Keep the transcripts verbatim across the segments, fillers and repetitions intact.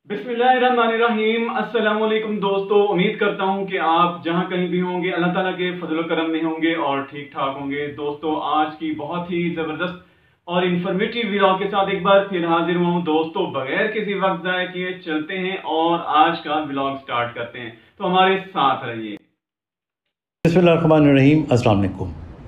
बिस्मिल्लाहिर्रहमानिर्रहीम। अस्सलाम वालेकुम दोस्तों, उम्मीद करता हूं कि आप जहां कहीं भी होंगे अल्लाह ताला के फजल करम में होंगे और ठीक ठाक होंगे। दोस्तों, आज की बहुत ही ज़बरदस्त और इंफॉर्मेटिव व्लॉग के साथ एक बार फिर हाजिर हूं। दोस्तों, बगैर किसी वक्त ज़ाया किए चलते हैं और आज का व्लॉग स्टार्ट करते हैं, तो हमारे साथ रहिए। बिस्मिल्लाहिर्रहमानिर्रहीम। अस्सलाम वालेकुम।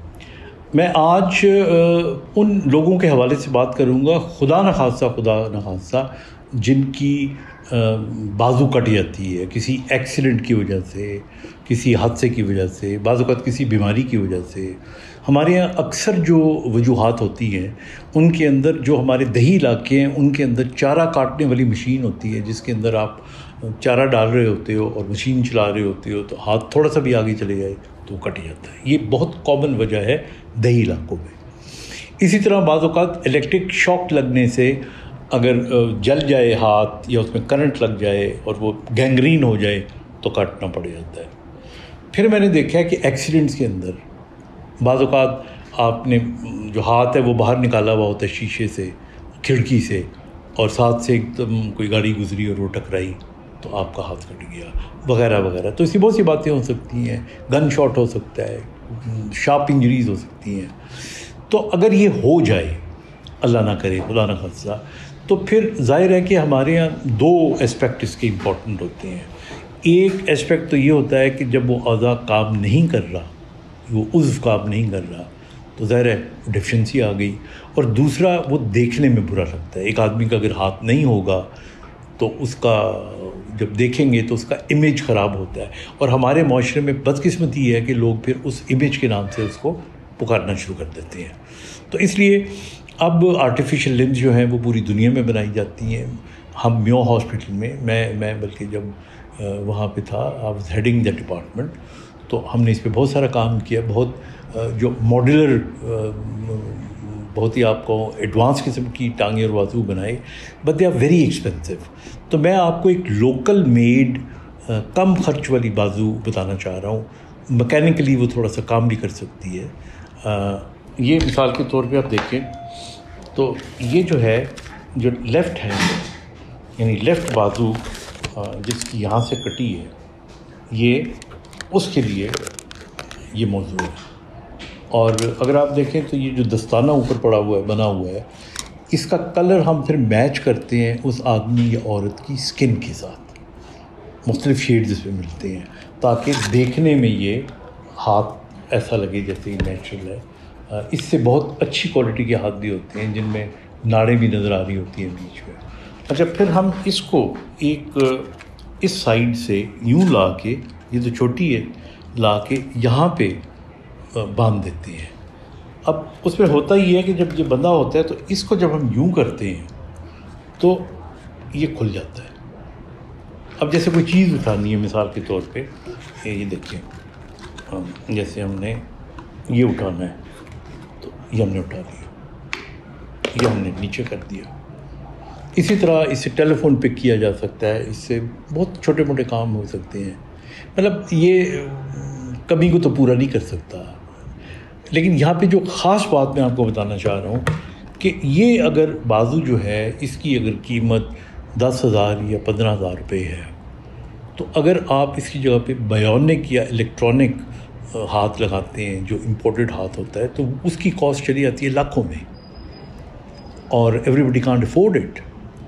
मैं आज अ, उन लोगों के हवाले से बात करूंगा, खुदा न खास्ता खुदा न खास्ता जिनकी अ, बाजू कट जाती है किसी एक्सीडेंट की वजह से, किसी हादसे की वजह से, बाज़ औक़ात किसी बीमारी की वजह से। हमारे यहाँ अक्सर जो वजूहात होती हैं उनके अंदर, जो हमारे दही इलाके हैं उनके अंदर चारा काटने वाली मशीन होती है, जिसके अंदर आप चारा डाल रहे होते हो और मशीन चला रहे होते हो, तो हाथ थोड़ा सा भी आगे चले जाए तो कट जाता है। ये बहुत कॉमन वजह है दही इलाकों में। इसी तरह बाज़ औक़ात इलेक्ट्रिक शॉक लगने से अगर जल जाए हाथ या उसमें करंट लग जाए और वो गैंग्रीन हो जाए तो काटना पड़ जाता है। फिर मैंने देखा है कि एक्सीडेंट्स के अंदर बाज़ औक़ात आपने जो हाथ है वो बाहर निकाला हुआ होता है शीशे से, खिड़की से, और साथ से एकदम कोई गाड़ी गुजरी और वो टकराई तो आपका हाथ कट गया, वगैरह वगैरह। तो ऐसी बहुत सी बातें हो सकती हैं। गन शॉट हो सकता है, शार्प इंजरीज़ हो सकती हैं। तो अगर ये हो जाए, अल्लाह ना करे, खुदा ना खास्ता, तो फिर ज़ाहिर है कि हमारे यहाँ दो एस्पेक्ट इसके इम्पॉर्टेंट होते हैं। एक एस्पेक्ट तो ये होता है कि जब वो अज़ा काम नहीं कर रहा, वो उज़्व काम नहीं कर रहा, तो ज़ाहिर है डिफिशेंसी आ गई। और दूसरा, वो देखने में बुरा लगता है। एक आदमी का अगर हाथ नहीं होगा तो उसका जब देखेंगे तो उसका इमेज ख़राब होता है, और हमारे माशरे में बदकिस्मती है कि लोग फिर उस इमेज के नाम से उसको पुकारना शुरू कर देते हैं। तो इसलिए अब आर्टिफिशियल लिम्स जो हैं वो पूरी दुनिया में बनाई जाती हैं। हम म्यो हॉस्पिटल में, मैं मैं बल्कि जब वहाँ पे था, I was heading the department, तो हमने इस पे बहुत सारा काम किया। बहुत जो मॉड्यूलर, बहुत ही आपको एडवांस किस्म की टांगे और बाजू बनाए, but they are very expensive. तो मैं आपको एक लोकल मेड कम खर्च वाली बाजू बताना चाह रहा हूँ। मैकेनिकली वो थोड़ा सा काम भी कर सकती है। आ, ये मिसाल के तौर पे आप देखें तो ये जो है, जो लेफ़्ट हैंड यानी लेफ़्ट बाजू जिसकी यहाँ से कटी है, ये उसके लिए ये मौजूद है। और अगर आप देखें तो ये जो दस्ताना ऊपर पड़ा हुआ है, बना हुआ है, इसका कलर हम फिर मैच करते हैं उस आदमी या औरत की स्किन के साथ। मुख्तलिफ शेड्स इसमें मिलते हैं ताकि देखने में ये हाथ ऐसा लगे जैसे कि नेचुरल है। इससे बहुत अच्छी क्वालिटी के हाथ भी होते हैं जिनमें नाड़ें भी नज़र आ रही होती हैं बीच में। अच्छा, फिर हम इसको एक इस साइड से यूँ ला के, ये तो छोटी है, ला के यहाँ पे बांध देते हैं। अब उसमें होता ही है कि जब ये बंधा होता है तो इसको जब हम यूँ करते हैं तो ये खुल जाता है। अब जैसे कोई चीज़ उठानी है, मिसाल के तौर पे ये देखिए, जैसे हमने ये उठाना है तो ये हमने उठा लिया, ये हमने नीचे कर दिया। इसी तरह इससे टेलीफोन पे किया जा सकता है, इससे बहुत छोटे मोटे काम हो सकते हैं। मतलब ये कमी को तो पूरा नहीं कर सकता, लेकिन यहाँ पे जो ख़ास बात मैं आपको बताना चाह रहा हूँ कि ये अगर बाजू जो है, इसकी अगर कीमत दस हज़ार या पंद्रह हज़ार रुपये है, तो अगर आप इसकी जगह पे बायोनिक या इलेक्ट्रॉनिक हाथ लगाते हैं, जो इम्पोर्टेड हाथ होता है, तो उसकी कॉस्ट चली जाती है लाखों में, और एवरीबडी कांट अफोर्ड इट।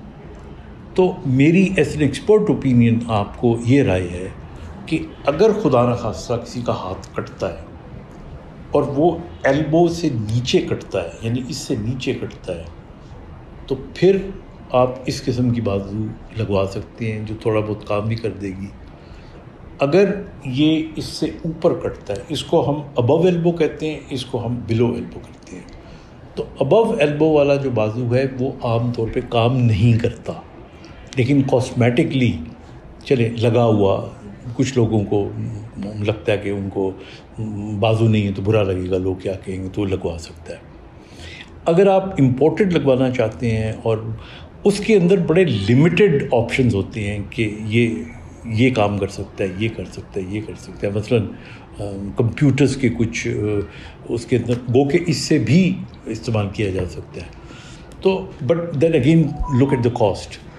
तो मेरी एज एन एक्सपर्ट ओपिनियन आपको ये राय है कि अगर खुदा न खास्ता किसी का हाथ कटता है और वो एल्बो से नीचे कटता है, यानी इससे नीचे कटता है, तो फिर आप इस किस्म की बाजू लगवा सकते हैं जो थोड़ा बहुत काम भी कर देगी। अगर ये इससे ऊपर कटता है, इसको हम अबव एल्बो कहते हैं, इसको हम बिलो एल्बो कहते हैं। तो अबव एल्बो वाला जो बाजू है वो आम तौर पे काम नहीं करता, लेकिन कॉस्मेटिकली चले लगा हुआ, कुछ लोगों को लगता है कि उनको बाजू नहीं है तो बुरा लगेगा, लोग क्या कहेंगे, तो लगवा सकता है। अगर आप इम्पोर्टेड लगवाना चाहते हैं और उसके अंदर बड़े लिमिटेड ऑप्शंस होते हैं कि ये ये काम कर सकता है, ये कर सकता है, ये कर सकता है, मसलन कंप्यूटर्स के कुछ उसके अंदर गो के इससे भी इस्तेमाल किया जा सकता है। तो but then again look at the cost.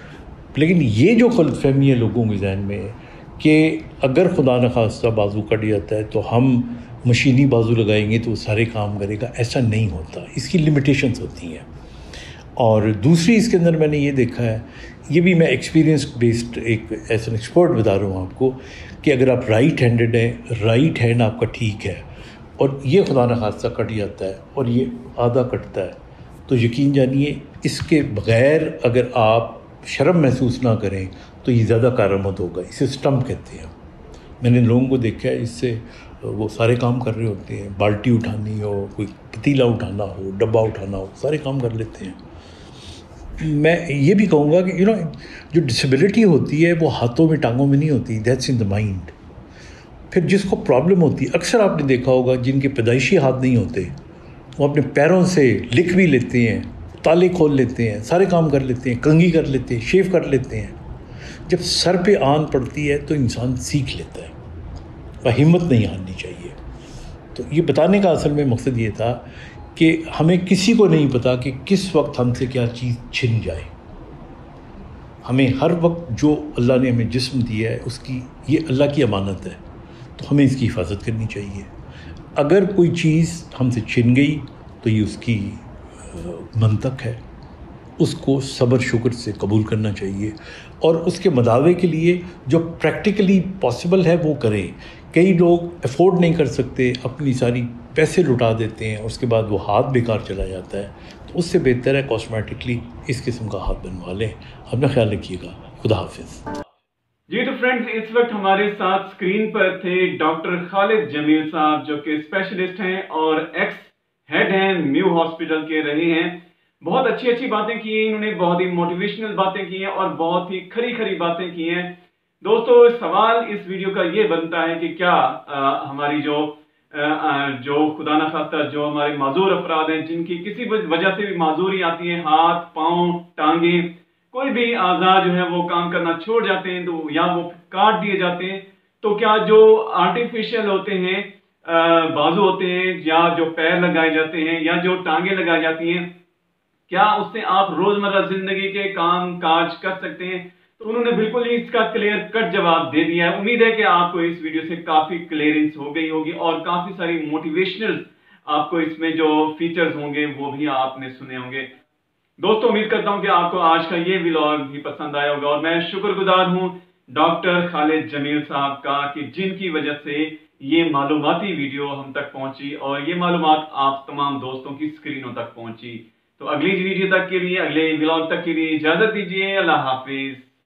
लेकिन ये जो गलतफहमी है लोगों के जहन में कि अगर खुदा न खास्ता बाजू कट जाता है तो हम मशीनी बाजू लगाएंगे तो वो सारे काम करेगा, ऐसा नहीं होता। इसकी लिमिटेशंस होती हैं। और दूसरी इसके अंदर मैंने ये देखा है, ये भी मैं एक्सपीरियंस बेस्ड एक ऐसा एक्सपर्ट बता रहा हूँ आपको, कि अगर आप राइट हैंडेड हैं, राइट हैंड आपका ठीक है और ये खुदा न खास्ता कट जाता है और ये आधा कटता है, तो यकीन जानिए इसके बग़ैर अगर आप शर्म महसूस ना करें तो ये ज़्यादा कारआमद होगा। इसे स्टम्प कहते हैं। मैंने लोगों को देखा है, इससे वो सारे काम कर रहे होते हैं, बाल्टी उठानी हो, कोई पतीला उठाना हो, डब्बा उठाना हो, सारे काम कर लेते हैं। मैं ये भी कहूँगा कि यू नो जो डिसेबिलिटी होती है वो हाथों में टांगों में नहीं होती, दैट्स इन द माइंड। फिर जिसको प्रॉब्लम होती है, अक्सर आपने देखा होगा जिनके पैदाइशी हाथ नहीं होते, वो अपने पैरों से लिख भी लेते हैं, ताले खोल लेते हैं, सारे काम कर लेते हैं, कंघी कर लेते हैं, शेव कर लेते हैं। जब सर पे आन पड़ती है तो इंसान सीख लेता है, वह हिम्मत नहीं हारनी चाहिए। तो ये बताने का असल में मकसद ये था कि हमें किसी को नहीं पता कि किस वक्त हमसे क्या चीज़ छिन जाए। हमें हर वक्त जो अल्लाह ने हमें जिस्म दिया है उसकी, ये अल्लाह की अमानत है, तो हमें इसकी हिफाजत करनी चाहिए। अगर कोई चीज़ हमसे छिन गई तो ये उसकी मंतक है, उसको सब्र शुक्र से कबूल करना चाहिए और उसके मदावे के लिए जो प्रैक्टिकली पॉसिबल है वो करें। कई लोग अफोर्ड नहीं कर सकते, अपनी सारी पैसे लुटा देते हैं, उसके बाद वो हाथ बेकार चला जाता है। तो उससे बेहतर है कॉस्मेटिकली इस किस्म का हाथ बनवा लें। अपना ख्याल रखिएगा। खुदा हाफिज़। जी तो फ्रेंड्स, इस वक्त हमारे साथ स्क्रीन पर थे डॉक्टर खालिद जमील साहब, जो कि स्पेशलिस्ट हैं और एक्स हेड हैं म्यू हॉस्पिटल के रहे हैं। बहुत अच्छी अच्छी बातें की हैं इन्होंने, बहुत ही मोटिवेशनल बातें की हैं और बहुत ही खरी खरी बातें की हैं। दोस्तों, सवाल इस वीडियो का ये बनता है कि क्या आ, हमारी जो आ, जो खुदा न खास्ता जो हमारे माजूर अफराद हैं, जिनकी किसी वजह से भी माजूरी आती है, हाथ पाँव टांगे कोई भी आज़ा जो है वो काम करना छोड़ जाते हैं, तो या वो काट दिए जाते हैं, तो क्या जो आर्टिफिशियल होते हैं बाजू होते हैं, या जो पैर लगाए जाते हैं, या जो टांगे लगाई जाती हैं, क्या उससे आप रोजमर्रा जिंदगी के काम काज कर सकते हैं? तो उन्होंने बिल्कुल ही इसका क्लियर कट जवाब दे दिया है। उम्मीद है कि आपको इस वीडियो से काफी क्लियरेंस हो गई होगी और काफी सारी मोटिवेशनल आपको इसमें जो फीचर्स होंगे वो भी आपने सुने होंगे। दोस्तों, उम्मीद करता हूं कि आपको आज का ये व्लॉग भी पसंद आया होगा और मैं शुक्रगुजार हूं डॉक्टर खालिद जमील साहब का कि जिनकी वजह से ये मालूमाती वीडियो हम तक पहुंची और ये मालूमात आप तमाम दोस्तों की स्क्रीनों तक पहुंची। तो अगली वीडियो तक के लिए, अगले व्लॉग तक के लिए इजाजत दीजिए। अल्लाह हाफिज।